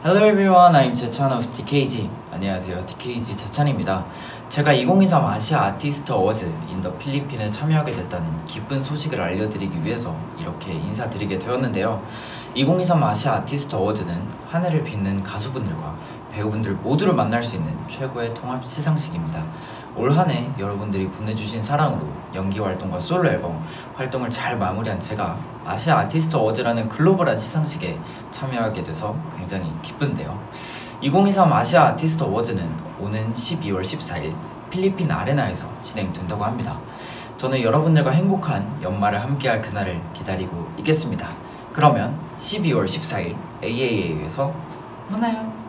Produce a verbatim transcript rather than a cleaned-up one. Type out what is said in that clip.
Hello everyone, I'm 재찬 of 디케이지. 안녕하세요, 디케이지 재찬입니다. 제가 이천이십삼 아시아 아티스트 어워즈 인더 필리핀에 참여하게 됐다는 기쁜 소식을 알려드리기 위해서 이렇게 인사드리게 되었는데요. 이천이십삼 아시아 아티스트 어워즈는 한 해를 빛낸 가수분들과 배우분들 모두를 만날 수 있는 최고의 통합 시상식입니다. 올 한 해 여러분들이 보내주신 사랑으로 연기 활동과 솔로 앨범 활동을 잘 마무리한 제가 아시아 아티스트 어워즈라는 글로벌한 시상식에 참여하게 돼서 굉장히 기쁜데요. 이천이십삼 아시아 아티스트 어워즈는 오는 십이월 십사일 필리핀 아레나에서 진행된다고 합니다. 저는 여러분들과 행복한 연말을 함께할 그날을 기다리고 있겠습니다. 그러면 십이월 십사일 에이에이에이에서 만나요.